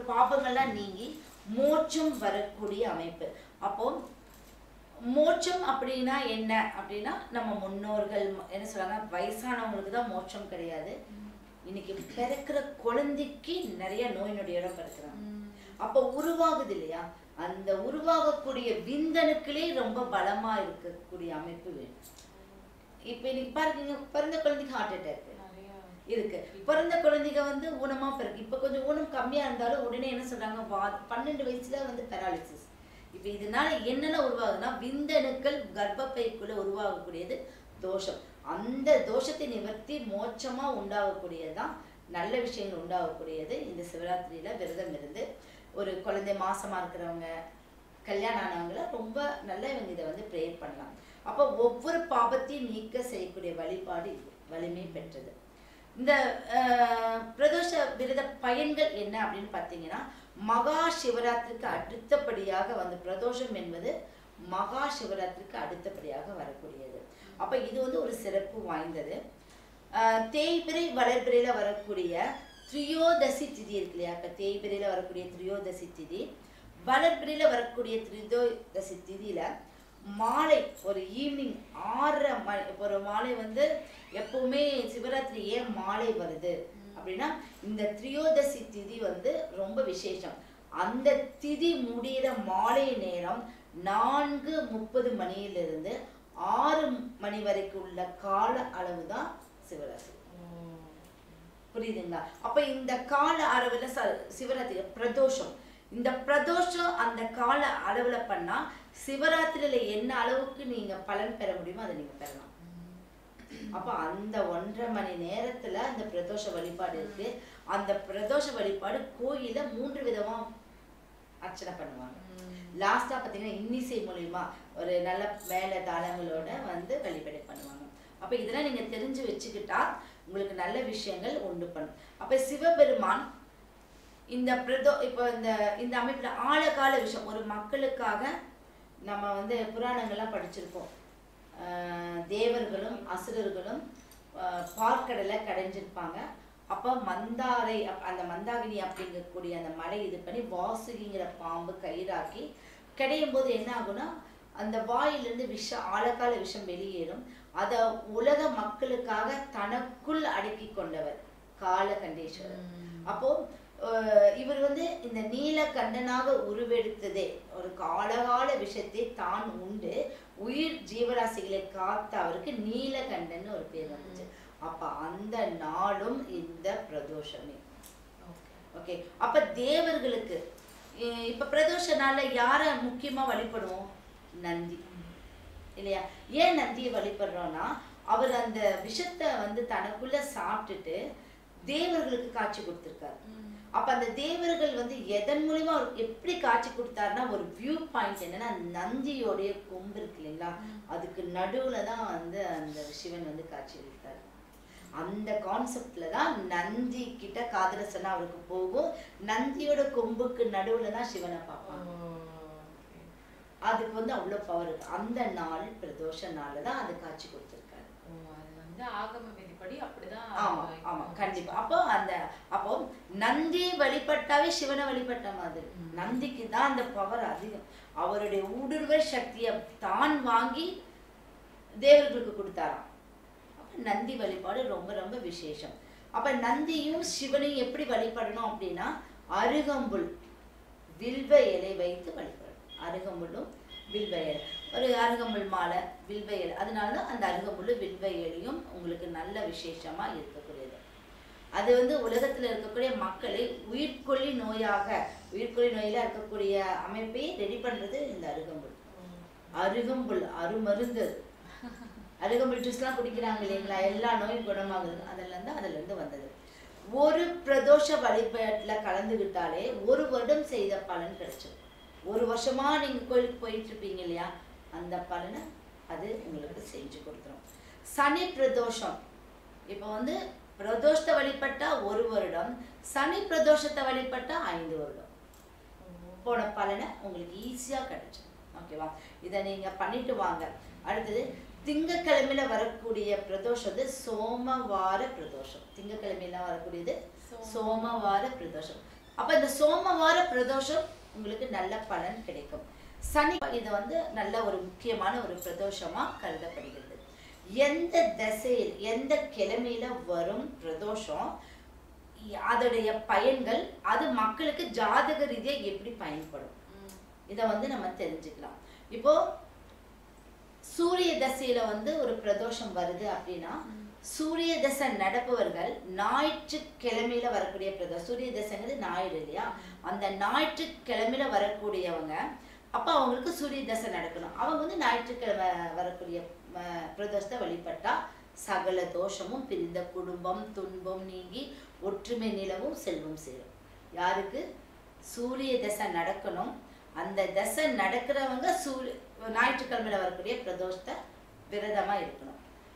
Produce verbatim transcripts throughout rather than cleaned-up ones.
பாபங்கள்லாம் நீங்கி மோட்சம் வரக்கூடிய அமைப்பு. அப்போ மோட்சம் அப்படின்னா என்ன அப்படின்னா, நம்ம முன்னோர்கள் என்ன சொல்றாங்க, வயசானவங்களுக்கு தான் மோட்சம் கிடையாது. இன்னைக்கு பிறக்கிற குழந்தைக்கு நிறைய நோய் நொடியோட பிறக்கிறாங்க. அப்ப உருவாகுது இல்லையா, அந்த உருவாகக்கூடிய விந்தணுக்களே ரொம்ப பலமா இருக்கக்கூடிய அமைப்பு வேணும். இப்ப இன்னைக்கு பாருங்க, பிறந்த குழந்தைக்கு ஹார்ட் அட்டாக் இருக்கு. பிறந்த குழந்தைங்க வந்து ஊனமா பிறகு இப்ப கொஞ்சம் ஊனம் கம்மியா இருந்தாலும் உடனே என்ன சொல்றாங்க, வா பன்னெண்டு வயசுல வந்து பெராலிசிஸ். இப்ப இதனால என்னென்ன உருவாகுதுன்னா, விந்தணுக்கள் கர்ப்பப்பைக்குள்ள உருவாகக்கூடியது தோஷம். அந்த தோஷத்தை நிவர்த்தி மோட்சமா உண்டாகக்கூடியதுதான் நல்ல விஷயங்கள் உண்டாகக்கூடியது. இந்த சிவராத்திரியில விரதம் இருந்து ஒரு குழந்தை மாசமா இருக்கிறவங்க, கல்யாணம் ஆனவங்கள ரொம்ப நல்ல இவங்க இதை வந்து ப்ரேயர் பண்ணலாம். அப்போ ஒவ்வொரு பாபத்தையும் நீக்க செய்யக்கூடிய வழிபாடு இது வலிமை பெற்றது. இந்த பிரதோஷ விரத பயன்கள் என்ன அப்படின்னு பார்த்தீங்கன்னா, மகா சிவராத்திரிக்கு அடுத்தபடியாக வந்து பிரதோஷம் என்பது மகா சிவராத்திரிக்கு அடுத்தபடியாக வரக்கூடியது. அப்ப இது வந்து ஒரு சிறப்பு வாய்ந்தது. அஹ் தேய்பிரை வளர்பிரையில வரக்கூடிய திரியோதசி திதி இருக்கு இல்லையா, இப்ப தேய்பிரையில வரக்கூடிய திரியோதசி திதி, வளர்பிரையில வரக்கூடிய திரியோதசி திதியில மாலை ஒரு ஈவினிங் ஆறரை மணி ஒரு மாலை வந்து எப்பவுமே சிவராத்திரி ஏன் மாலை வருது அப்படின்னா, இந்த திரியோதசி திதி வந்து ரொம்ப விசேஷம். அந்த திதி முடிகிற மாலை நேரம் நான்கு முப்பது மணியிலிருந்து ஆறு மணி வரைக்கும் உள்ள கால அளவு தான் சிவராத்திரி. புரியுதுங்களா? அப்ப இந்த கால அளவுல சிவராத்திரி பிரதோஷம், இந்த பிரதோஷம் அந்த கால அளவுல பண்ணா சிவராத்திரியில என்ன அளவுக்கு நீங்க பலன் பெற முடியுமோ அதை நீங்க பெறலாம். அப்ப அந்த ஒன்றரை மணி நேரத்துல அந்த பிரதோஷ வழிபாடு இருக்கு. அந்த பிரதோஷ வழிபாடு கோயில மூன்று விதமா அர்ச்சனை பண்ணுவாங்க. லாஸ்டா பாத்தீங்கன்னா இன்னிசை மூலியமா ஒரு நல்ல மேல தாளங்களோட வந்து வழிபாடு பண்ணுவாங்க. அப்ப இதெல்லாம் நீங்க தெரிஞ்சு வச்சுக்கிட்டா உங்களுக்கு நல்ல விஷயங்கள் உண்டு பண்ணும். அப்ப சிவபெருமான் இந்த பிரதோ இப்போ இந்த இந்த அமைப்புல ஆழகால விஷயம் ஒரு மக்களுக்காக நம்ம வந்து புராணங்கள்லாம் படிச்சிருப்போம். தேவர்களும் அசுரர்களும் பார்க்கடலை கடைஞ்சிருப்பாங்க. அப்போ மந்தாரை அந்த மந்தாகினி அப்படிங்கக்கூடிய அந்த மலை இது பண்ணி வாசுகிங்கிற பாம்பு கயிறாக்கி கிடையும் போது என்ன ஆகும்னா, அந்த வாயிலிருந்து விஷம் ஆழகால விஷம் வெளியேறும். அத உலக மக்களுக்காக தனக்குள் அடக்கி கொண்டவர் காலகண்டேஸ்வரர். அப்போ இவர் வந்து இந்த நீலகண்டனாக உருவெடுத்ததே ஒரு காலகால விஷயத்தை தான் உண்டு உயிர் ஜீவராசிகளை காத்த அவருக்கு நீலகண்டன் ஒரு பேர் வந்துச்சு. அப்ப அந்த நாளும் இந்த பிரதோஷமே. ஓகே, அப்ப தேவர்களுக்கு இப்ப பிரதோஷ நாள்ல யார முக்கியமா வழிபடுவோம்? நந்தி இல்லையா? ஏன் நந்தியை வழிபடுறோம்னா, அவர் அந்த விஷத்தை வந்து தனக்குள்ள சாப்பிட்டுட்டு தேவர்களுக்கு காட்சி கொடுத்திருக்காரு. அப்ப அந்த தேவர்கள் வந்து எதன் மூலியமா எப்படி காட்சி கொடுத்தாருன்னா, ஒரு வியூ பாயிண்ட் என்னன்னா நந்தியோடைய கொம்பு இருக்கு இல்லைங்களா, அதுக்கு நடுவுல தான் வந்து அந்த சிவன் வந்து காட்சி அளித்தார். அந்த கான்செப்ட்ல தான் நந்தி கிட்ட காதரசனா அவருக்கு போகும். நந்தியோட கொம்புக்கு நடுவுல தான் சிவனை பார்ப்பாங்க. அதுக்கு வந்து அவ்வளவு பவர் இருக்கு. அந்த நாள் பிரதோஷ நாள்ல தான் அது காட்சி கொடுத்திருக்காரு. ஆகம விதிப்படி அப்படிதான். ஆமா ஆமா கண்டிப்பா. அப்போ அந்த அப்போ நந்தி வழிபட்டாவே சிவனை வழிபட்ட மாதிரி. நந்திக்கு தான் அந்த பவர் அதிகம். அவருடைய ஊடுருவ சக்தியை தான் வாங்கி தேவர்களுக்கு கொடுத்தாராம். அப்ப நந்தி வழிபாடு ரொம்ப ரொம்ப விசேஷம். அப்ப நந்தியும் சிவனையும் எப்படி வழிபடணும் அப்படின்னா, அருகம்புல் வில்வ இலை வைத்து வழிபடணும். அருகம்புல்லும் வில்வ இலை, ஒரு அருகம்புல் மாலை வில்வ இலை, அதனாலதான் அந்த அருகம்புல்லு வில்வ இலையும் உங்களுக்கு நல்ல விசேஷமா இருக்கக்கூடியது. அது வந்து உலகத்துல இருக்கக்கூடிய மக்களை உயிர்கொல்லி நோயாக உயிர்கொல்லி நோயில இருக்கக்கூடிய அமைப்பை ரெடி பண்றது இந்த அருகம்புல். அருகம்புல் அருமருந்து. அருகம்புல் ஜூஸ் எல்லாம் குடிக்கிறாங்க இல்லைங்களா, எல்லா நோயும் குணமாகுது. அதுல இருந்து அதுல இருந்து வந்தது. ஒரு பிரதோஷ வழிபாட்டுல கலந்துகிட்டாலே ஒரு வருடம் செய்த பலன் கிடைச்சது. ஒரு வருஷமா நீங்க கோயிலுக்கு போயிட்டு இருப்பீங்க இல்லையா, அந்த பலனை அது உங்களுக்கு செஞ்சு கொடுத்துரும். சனி பிரதோஷம், இப்போ வந்து பிரதோஷத்தை வழிபட்டா ஒரு வருடம், சனி பிரதோஷத்தை வழிபட்டா ஐந்து வருடம் போன பலனை உங்களுக்கு ஈஸியா கிடைச்சு. ஓகேவா? இதை நீங்க பண்ணிட்டு வாங்க. அடுத்தது திங்கக்கிழமையில வரக்கூடிய பிரதோஷம் வந்து சோமவார பிரதோஷம். திங்கக்கிழமையில வரக்கூடியது சோமவார பிரதோஷம். அப்ப இந்த சோமவார பிரதோஷம் உங்களுக்கு நல்ல பலன் கிடைக்கும். சனி இது வந்து நல்ல ஒரு முக்கியமான ஒரு பிரதோஷமா கருதப்படுகிறது. எந்த திசையில் எந்த கிழமையில வரும் பிரதோஷம், அதோடைய பயன்கள், அது மக்களுக்கு ஜாதக ரீதியா எப்படி பயன்படும், இத வந்து நம்ம தெரிஞ்சுக்கலாம். இப்போ சூரிய தசையில வந்து ஒரு பிரதோஷம் வருது அப்படின்னா, சூரிய தசை நடப்பவர்கள் ஞாயிற்றுக்கிழமையில வரக்கூடிய பிரதோஷம், சூரிய தசைங்கிறது ஞாயிறு இல்லையா, அந்த ஞாயிற்றுக்கிழமையில வரக்கூடியவங்க அப்ப அவங்களுக்கு சூரிய தசை நடக்கணும். அவங்க வந்து ஞாயிற்றுக்கிழமை வரக்கூடிய பிரதோஷத்தை வழிபட்டா சகல தோஷமும் பிரிந்த குடும்பம் துன்பம் நீங்கி ஒற்றுமை நிலவும் செல்வம் சேரும். யாருக்கு சூரிய தசை நடக்கணும், அந்த தசை நடக்கிறவங்க சூரிய ஞாயிற்றுக்கிழமையில வரக்கூடிய பிரதோஷத்தை விரதமா இருக்கணும்.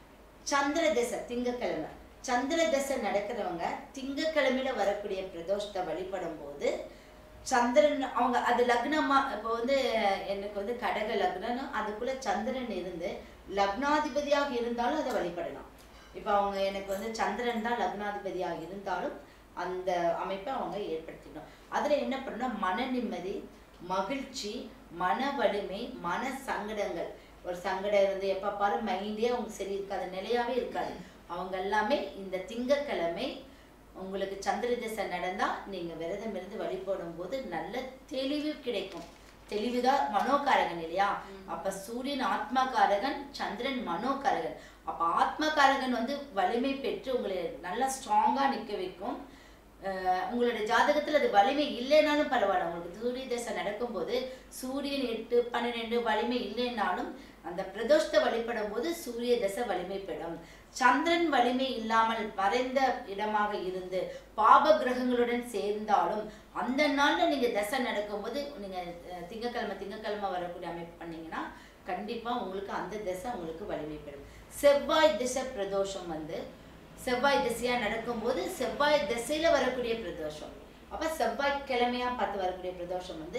சந்திர தசை திங்கக்கிழமை, சந்திர தசை நடக்கிறவங்க திங்கக்கிழமையில வரக்கூடிய பிரதோஷத்தை வழிபடும் போது சந்திரன் அவங்க அது லக்னமா, இப்போ வந்து எனக்கு வந்து கடக லக்னம், அதுக்குள்ள சந்திரன் இருந்து லக்னாதிபதியாக இருந்தாலும் அதை வழிபடலாம். இப்போ அவங்க எனக்கு வந்து சந்திரன் தான் லக்னாதிபதியாக இருந்தாலும் அந்த அமைப்பை அவங்க ஏற்படுத்திக்கணும். அதுல என்ன பண்ணணும், மன நிம்மதி, மகிழ்ச்சி, மன வலிமை, மன சங்கடங்கள், ஒரு சங்கடம் இருந்து எப்ப பாரு மைண்டே அவங்க சரி இருக்காது, நிலையாவே இருக்காது, அவங்க எல்லாமே இந்த திங்கக்கிழமை உங்களுக்கு சந்திர தசை நடந்தா நீங்க விரதம் இருந்து வழிபடும் போது நல்ல தெளிவு கிடைக்கும். தெளிவுதான் மனோகாரகன் இல்லையா, அப்ப சூரியன் ஆத்மகாரகன், சந்திரன் மனோகாரகன். அப்ப ஆத்மகாரகன் வந்து வலிமை பெற்று உங்களை நல்லா ஸ்ட்ராங்கா நிக்க வைக்கும். உங்களுடைய ஜாதகத்துல அது வலிமை இல்லைனாலும் பரவாயில்ல, உங்களுக்கு சூரிய தசை நடக்கும் போது சூரியன் எட்டு பன்னிரெண்டு வலிமை இல்லைன்னாலும் அந்த பிரதோஷத்தை வழிபடும் போது சூரிய தசை வலிமை பெறும். சந்திரன் வலிமை இல்லாமல் மறைந்த இடமாக இருந்து பாப கிரகங்களுடன் சேர்ந்தாலும் அந்த நாள்ல நீங்க தசை நடக்கும் போது நீங்க திங்கக்கிழமை திங்கக்கிழமை வரக்கூடிய அமைப்பு பண்ணீங்கன்னா கண்டிப்பா உங்களுக்கு அந்த தசை உங்களுக்கு வலிமை பெறும். செவ்வாய் திசை பிரதோஷம் வந்து செவ்வாய் திசையா நடக்கும்போது செவ்வாய் திசையில வரக்கூடிய பிரதோஷம், அப்ப செவ்வாய் கிழமையா பார்த்து வரக்கூடிய பிரதோஷம் வந்து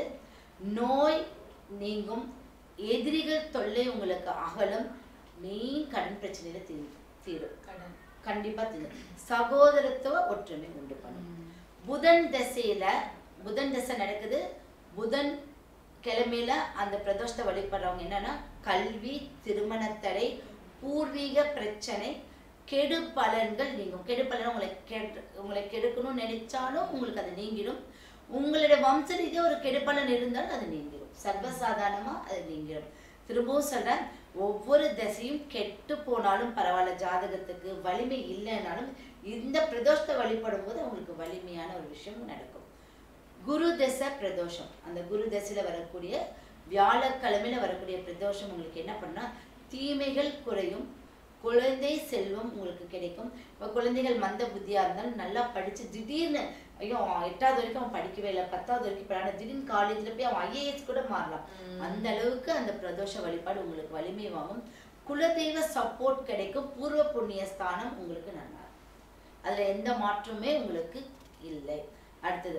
நோய் நீங்கும், எதிரிகள் தொல்லை உங்களுக்கு அகலும், மெயின் கடன் பிரச்சனையில தீரும் தீரும் கண்டிப்பா தீரும். சகோதரத்துவ ஒற்றுமை உண்டு பண்ணும். புதன் திசையில புதன் திசை நடக்குது, புதன் கிழமையில அந்த பிரதோஷத்தை வழிபடுறவங்க என்னன்னா கல்வி, திருமணத்தடை, பூர்வீக பிரச்சனை, கெடு பலன்கள் நீங்கும். கெடு பலன் உங்களை கெடு உங்களை கெடுக்கணும்னு நினைச்சாலும் உங்களுக்கு அது நீங்கிடும். உங்களுடைய வம்ச ரீதியா ஒரு கெடு பலன் இருந்தாலும் அது நீங்கிடும், சர்வசாதாரணமா அது நீங்கிடும். திரும்பவும் சொல்றேன், ஒவ்வொரு தசையும் கெட்டு போனாலும் பரவாயில்ல, ஜாதகத்துக்கு வலிமை இல்லைன்னாலும் இந்த பிரதோஷத்தை வழிபடும் போது உங்களுக்கு வலிமையான ஒரு விஷயம் நடக்கும். குரு தசை பிரதோஷம், அந்த குரு தசையில வரக்கூடிய வியாழக்கிழமையில வரக்கூடிய பிரதோஷம் உங்களுக்கு என்ன பண்ணா தீமைகள் குறையும், குழந்தை செல்வம் உங்களுக்கு கிடைக்கும். இப்போ குழந்தைகள் மந்த புத்தியா இருந்தாலும் நல்லா படிச்சு திடீர்னு ஐயோ எட்டாவது வரைக்கும் அவன் படிக்கவே இல்லை, பத்தாவது வரைக்கும் படாத திடீர்னு காலேஜ்ல போய் அவன் ஐஏஎஸ் கூட மாறலாம். அந்த அளவுக்கு அந்த பிரதோஷ வழிபாடு உங்களுக்கு வலிமை வாங்கும். குலதெய்வ சப்போர்ட் கிடைக்கும், பூர்வ புண்ணிய ஸ்தானம் உங்களுக்கு நல்லா இருக்கும், அதுல எந்த மாற்றமே உங்களுக்கு இல்லை. அடுத்தது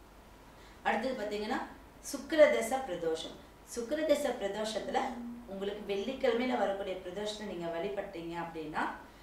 அடுத்தது பாத்தீங்கன்னா சுக்கிரதச பிரதோஷம். சுக்கிரதச பிரதோஷத்துல உங்களுக்கு வெள்ளிக்கிழமையில வரக்கூடிய பிரதோஷத்தை நீங்க வழிபட்டீங்க அப்படின்னா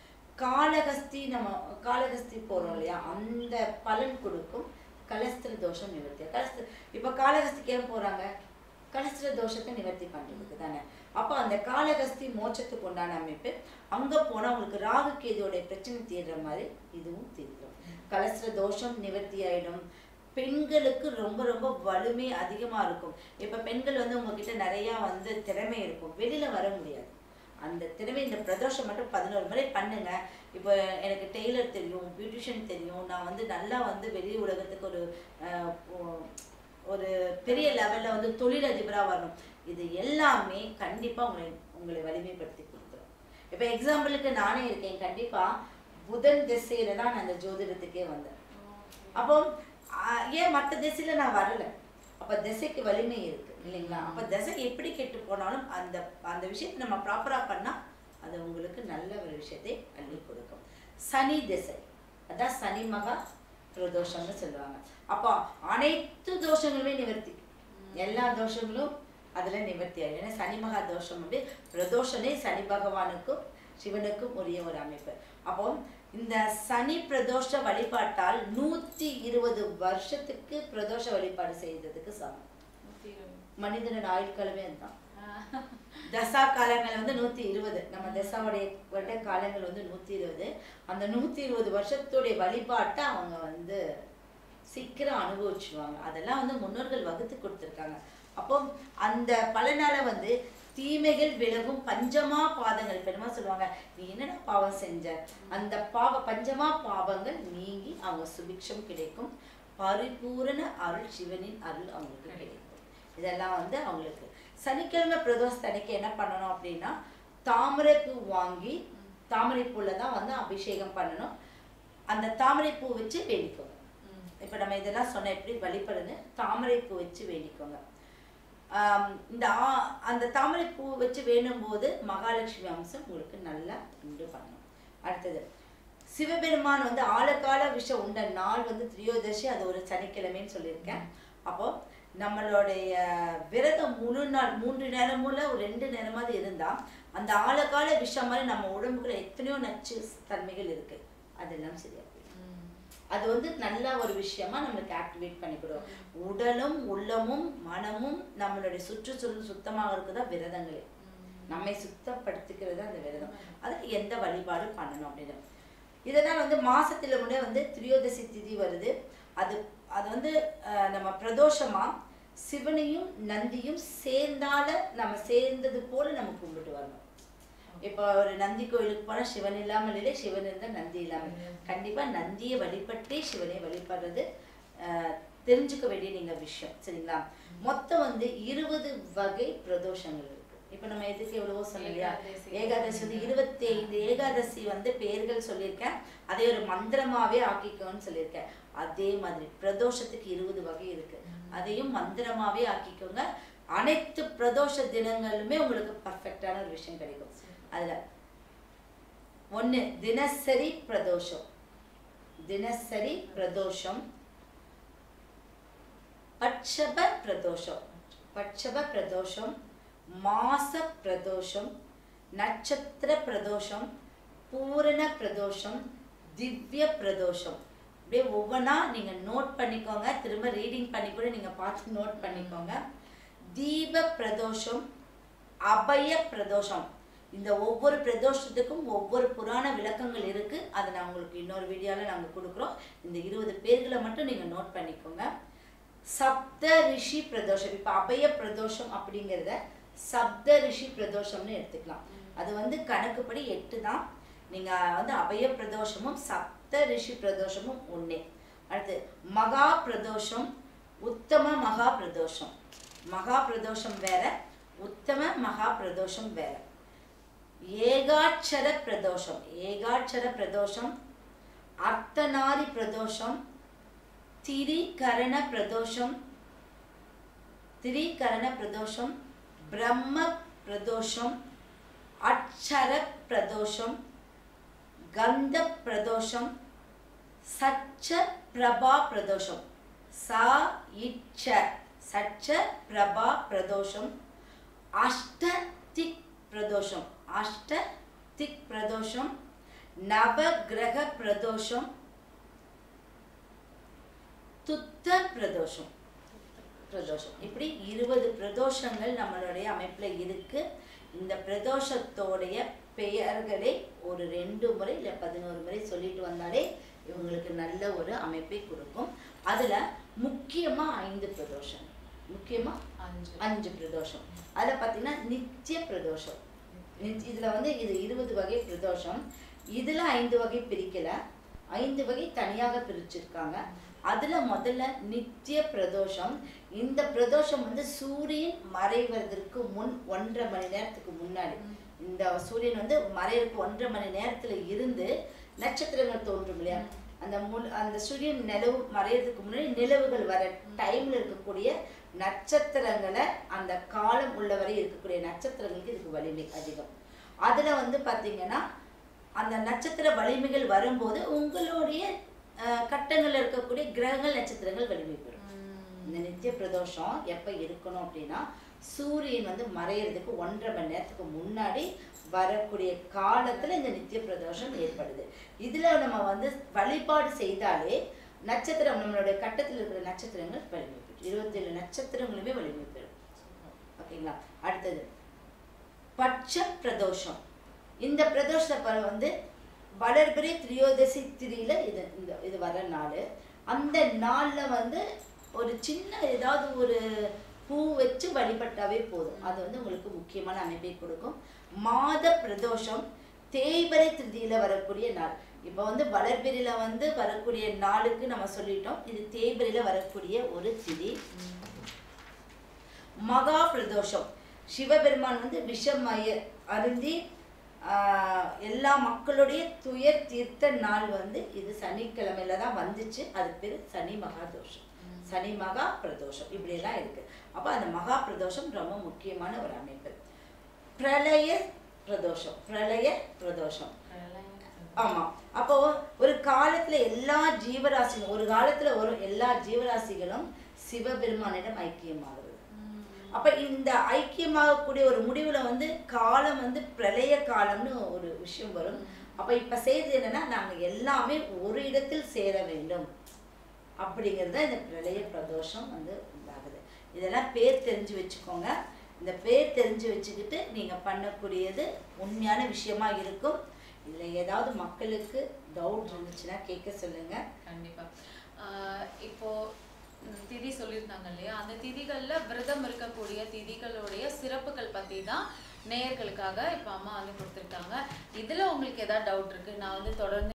காளகஸ்தி, நம்ம காளகஸ்தி போறோம் இல்லையா, அந்த பலன் கொடுக்கும். கலஸ்திர தோஷம் நிவர்த்தி. கலஸ்திர இப்ப காளகஸ்திக்கு ஏன் போறாங்க, கலஸ்திர தோஷத்தை நிவர்த்தி பண்றதுக்கு தானே. அப்போ அந்த காளகஸ்தி மோட்சத்துக்கு உண்டான அமைப்பு. அங்க போனா உங்களுக்கு ராகு கேதுவோடைய பிரச்சனை தீர்ற மாதிரி இதுவும் தீர்க்கும். கலஸ்திர தோஷம் நிவர்த்தி ஆயிடும். பெண்களுக்கு ரொம்ப ரொம்ப வலிமை அதிகமா இருக்கும். இப்ப பெண்கள் வந்து உங்ககிட்ட நிறைய வந்து திறமை இருக்கும், வெளியில வர முடியாது. அந்த திறமை இந்த பிரதோஷம் மட்டும் பதினோரு முறை பண்ணுங்க. இப்போ எனக்கு டெய்லர் தெரியும், பியூட்டிஷியன் தெரியும், நான் வந்து நல்லா வந்து வெளி உலகத்துக்கு ஒரு ஒரு பெரிய லெவல்ல வந்து தொழிலதிபரா வரணும், இது எல்லாமே கண்டிப்பா உங்களை உங்களை வலிமைப்படுத்தி கொடுத்துரும். இப்ப எக்ஸாம்பிளுக்கு நானே இருக்கேன், கண்டிப்பா புதன் திசையில தான் நான் அந்த ஜோதிடத்துக்கே வந்தேன். அப்போ ஏன் மற்ற திசையில நான் வரல, அப்ப திசைக்கு வலிமை இருக்கு இல்லைங்களா. அப்ப திசை எப்படி கெட்டு போனாலும் அந்த அந்த விஷயத்தை நம்ம ப்ராப்பரா பண்ணா அது உங்களுக்கு நல்ல ஒரு விஷயத்தை அள்ளி கொடுக்கும். சனி திசை, அதான் சனி மகா பிரதோஷம்னு சொல்லுவாங்க. அப்போ அனைத்து தோஷங்களுமே நிவர்த்தி, எல்லா தோஷங்களும் அதுல நிவர்த்தி ஆகும். ஏன்னா சனி மகா தோஷம் வந்து பிரதோஷனே சனி பகவானுக்கும் சிவனுக்கும் உரிய ஒரு அமைப்பு. அப்போ இந்த சனி பிரதோஷ வழிபாட்டால் நூத்தி இருபது வருஷத்துக்கு பிரதோஷ வழிபாடு செய்ததுக்கு சமம். மனிதனோட ஆயுட்காலமே அதுதான். தசா காலங்கள் வந்து நூத்தி இருபது, நம்ம தசாவுடைய வருட காலங்கள் வந்து நூத்தி இருபது. அந்த நூத்தி இருபது வருஷத்துடைய வழிபாட்டை அவங்க வந்து சீக்கிரம் அனுபவிச்சுவாங்க. அதெல்லாம் வந்து முன்னோர்கள் வகுத்து கொடுத்துருக்காங்க. அப்போ அந்த பலனால வந்து தீமைகள் விலகும் பஞ்சமா பாதங்கள். பெருமா சொல்லுவாங்க, நீ என்னடா பாவம் செஞ்ச, அந்த பாவ பஞ்சமா பாவங்கள் நீங்கி அவங்க சுபிக்ஷம் கிடைக்கும். பரிபூரண அருள், சிவனின் அருள் அவங்களுக்கு கிடைக்கும். இதெல்லாம் வந்து அவங்களுக்கு சனிக்கிழமை பிரதோஷத்தன்னைக்கு என்ன பண்ணணும் அப்படின்னா, தாமரை பூ வாங்கி தாமரை பூல தான் வந்து அபிஷேகம் பண்ணணும். அந்த தாமரை பூ வச்சு வேண்டிக்கோங்க. இப்ப நம்ம இதெல்லாம் சொன்ன எப்படி வழிபடுன்னு, தாமரை பூ வச்சு வேண்டிக்கோங்க. ஆஹ் இந்த அந்த தாமரை பூ வச்சு வேணும் போது மகாலட்சுமி அம்சம் உங்களுக்கு நல்லா உண்டு பண்ணணும். அடுத்தது சிவபெருமான் வந்து ஆழகால விஷம் உண்ட நாள் வந்து திரியோதசி, அது ஒரு சனிக்கிழமைன்னு சொல்லியிருக்கேன். அப்போ நம்மளுடைய விரதம் முழு நாள் மூன்று நேரமும் ஒரு ரெண்டு நேரமாவது இருந்தா அந்த ஆழகால விஷம் மாதிரி நம்ம உடம்புக்குள்ள எத்தனையோ நச்சு தன்மைகள் இருக்கு, அதெல்லாம் சரியா போயிடும். அது வந்து நல்ல ஒரு விஷயமா நம்மளுக்கு ஆக்டிவேட் பண்ணிக்கிடும். உடலும் உள்ளமும் மனமும் நம்மளுடைய சுற்றுச்சூழல் சுத்தமாக இருக்குதான் விரதங்களே. நம்மை சுத்தப்படுத்திக்கிறது அந்த விரதம். அதுக்கு எந்த வழிபாடு பண்ணணும் அப்படின்னு. இதனால் வந்து மாசத்துல முன்னே வந்து திரியோதசி திதி வருது. அது அது வந்து நம்ம பிரதோஷமா சிவனையும் நந்தியும் சேர்ந்தால நம்ம சேர்ந்தது போல நம்ம கும்பிட்டு வரணும். இப்போ ஒரு நந்தி கோயிலுக்கு போனா சிவன் இல்லாமல் இல்லை, சிவன் இருந்தா நந்தி இல்லாமல். கண்டிப்பா நந்தியை வழிபட்டே சிவனை வழிபடுறது அஹ் தெரிஞ்சுக்க வேண்டிய நீங்க விஷயம், சரிங்களா? மொத்தம் வந்து இருபது வகை பிரதோஷங்கள் இருக்கு. இப்ப நம்ம எதுக்கு எவ்வளவோ சொல்லலையா, ஏகாதசி வந்து இருபத்தி ஐந்து ஏகாதசி வந்து பெயர்கள் சொல்லியிருக்கேன். அதே ஒரு மந்திரமாவே ஆக்கிக்கோன்னு சொல்லியிருக்கேன். அதே மாதிரி பிரதோஷத்துக்கு இருபது வகை இருக்கு, அதையும் மந்திரமாவே ஆக்கிக்கோங்க. அனைத்து பிரதோஷ தினங்களுமே உங்களுக்கு பர்ஃபெக்டான ஒரு விஷயம் கிடைக்கும். அதுல ஒண்ணு தினசரி பிரதோஷம். தினசரி பிரதோஷம், பட்சப பிரதோஷம். பட்சப பிரதோஷம், மாச பிரதோஷம், நட்சத்திர பிரதோஷம், பூரண பிரதோஷம், திவ்ய பிரதோஷம். அப்படியே ஒவ்வொன்றா நீங்க நோட் பண்ணிக்கோங்க. திரும்ப ரீடிங் பண்ணி கூட நீங்க பார்த்து நோட் பண்ணிக்கோங்க. தீப பிரதோஷம், அபய பிரதோஷம். இந்த ஒவ்வொரு பிரதோஷத்துக்கும் ஒவ்வொரு புராண விளக்கங்கள் இருக்கு. அதை நான் உங்களுக்கு இன்னொரு வீடியோல நாங்க கொடுக்குறோம். இந்த இருபது பேர்களை மட்டும் நீங்க நோட் பண்ணிக்கோங்க. சப்த ரிஷி பிரதோஷம். இப்ப அபய பிரதோஷம் அப்படிங்கிறத சப்த ரிஷி பிரதோஷம்னு எடுத்துக்கலாம். அது வந்து கணக்குப்படி எட்டு தான். நீங்க வந்து அபய பிரதோஷமும் சப்த ரிஷி பிரதோஷமும் ஒண்ணே. அடுத்து மகா பிரதோஷம், உத்தம மகா பிரதோஷம். மகா பிரதோஷம் வேற, உத்தம மகா பிரதோஷம் வேற. ஏகாட்சர பிரதோஷம். ஏகாட்சர பிரதோஷம், அர்த்தநாரி பிரதோஷம், திரிகரண பிரதோஷம், திரிகரண பிரதோஷம், பிரம்ம பிரதோஷம், அட்சர பிரதோஷம், கந்த பிரதோஷம், சச்ச பிரபா பிரதோஷம். சா இச்ச சச்ச பிரபா பிரதோஷம், அஷ்ட திக் பிரதோஷம். அஷ்ட திக் பிரதோஷம், நவகிரக பிரதோஷம், துத்த பிரதோஷம். பிரதோஷம் இப்படி இருபது பிரதோஷங்கள் நம்மளுடைய அமைப்புல இருக்கு. இந்த பிரதோஷத்தோடைய பெயர்களை ஒரு ரெண்டு முறை இல்ல பதினோரு முறை சொல்லிட்டு வந்தாலே இவங்களுக்கு நல்ல ஒரு அமைப்பை கொடுக்கும். அதுல முக்கியமா ஐந்து பிரதோஷம், முக்கியமா அஞ்சு அஞ்சு பிரதோஷம். அதுல பாத்தீங்கன்னா நித்திய பிரதோஷம். இதுல வந்து இது இருபது வகை பிரதோஷம். இதுல ஐந்து வகை பிரிக்கல, ஐந்து வகை தனியாக பிரிச்சிருக்காங்க. அதுல முதல்ல நித்திய பிரதோஷம். இந்த பிரதோஷம் வந்து சூரியன் மறைவதற்கு முன் ஒன்றரை மணி நேரத்துக்கு முன்னாடி, இந்த சூரியன் வந்து மறைவதற்கு ஒன்றரை மணி நேரத்துல இருந்து நட்சத்திரங்கள் தோன்றும் இல்லையா, அந்த முன் அந்த சூரியன் நிலவு மறையறதுக்கு முன்னாடி நிலவுகள் வர டைம்ல இருக்கக்கூடிய நட்சத்திரங்களை, அந்த காலம் உள்ளவரை இருக்கக்கூடிய நட்சத்திரங்களுக்கு இதுக்கு வலிமை அதிகம். அதுல வந்து பாத்தீங்கன்னா அந்த நட்சத்திர வலிமைகள் வரும்போது உங்களுடைய கட்டங்கள்ல இருக்கக்கூடிய கிரகங்கள் நட்சத்திரங்கள் வலிமை பெறும். இந்த நித்திய பிரதோஷம் எப்ப இருக்கணும் அப்படின்னா சூரியன் வந்து மறையிறதுக்கு ஒன்றரை மணி நேரத்துக்கு முன்னாடி வரக்கூடிய காலத்துல இந்த நித்திய பிரதோஷம் ஏற்படுது. இதுல நம்ம வந்து வழிபாடு செய்தாலே நட்சத்திரம் நம்மளுடைய கட்டத்தில் இருக்கிற நட்சத்திரங்கள் வலிமை பெறும். இருபத்தி ஏழு நட்சத்திரங்களுமே வலிமை பெறும். ஓகேங்களா? அடுத்தது பட்ச பிரதோஷம். இந்த பிரதோஷத்தை வந்து வளர்பிறை திரியோதசி திரியில இது இந்த இது வர நாள். அந்த நாள்ல வந்து ஒரு சின்ன ஏதாவது ஒரு பூ வச்சு வழிபட்டாவே போதும். அது வந்து உங்களுக்கு முக்கியமான அமைப்பை கொடுக்கும். மாத பிரதோஷம் தேய்பிறை திருதியில வரக்கூடிய நாள். இப்போ வந்து வளர்பிறையில வந்து வரக்கூடிய நாளுக்கு நம்ம சொல்லிட்டோம். இது தேய்பிறையில வரக்கூடிய ஒரு திதி. மகா பிரதோஷம் சிவபெருமான் வந்து விஷமய அருந்தி ஆஹ் எல்லா மக்களுடைய துயர் தீர்த்த நாள் வந்து இது சனிக்கிழமையில தான் வந்துச்சு. அது பேரு சனி மகா தோஷம், சனி மகா பிரதோஷம், இப்படி எல்லாம் இருக்கு. அப்ப அந்த மகா பிரதோஷம் ரொம்ப முக்கியமான ஒரு அமைப்பு. பிரளய பிரதோஷம், பிரளய பிரதோஷம் ஆமா. அப்போ ஒரு காலத்துல எல்லா ஜீவராசிகளும் ஒரு காலத்துல ஒரு எல்லா ஜீவராசிகளும் சிவபெருமானிடம் ஐக்கியமாகுது. அப்ப இந்த ஐக்கியமாகக்கூடிய ஒரு முடிவுல வந்து காலம் வந்து பிரளய காலம்னு ஒரு விஷயம் வரும். அப்ப இப்ப செய்தது என்னன்னா நாங்க எல்லாமே ஒரு இடத்தில் சேர வேண்டும் அப்படிங்கிறது இந்த பிரளய பிரதோஷம் வந்து உண்டாகுது. இதெல்லாம் பேர் தெரிஞ்சு வச்சுக்கோங்க. இந்த பேர் தெரிஞ்சு வச்சுக்கிட்டு நீங்க பண்ணக்கூடியது உண்மையான விஷயமா இருக்கும். இதுல ஏதாவது மக்களுக்கு டவுட் இருந்துச்சுன்னா கேட்க சொல்லுங்க. கண்டிப்பா. ஆஹ் இப்போ திதி சொல்லியிருந்தாங்க இல்லையா, அந்த திதிகள்ல விரதம் இருக்கக்கூடிய திதிகளுடைய சிறப்புகள் பத்தி தான் நேயர்களுக்காக இப்ப அம்மா வந்து கொடுத்துருக்காங்க. இதுல உங்களுக்கு ஏதாவது டவுட் இருக்கு, நான் வந்து தொடர்ந்து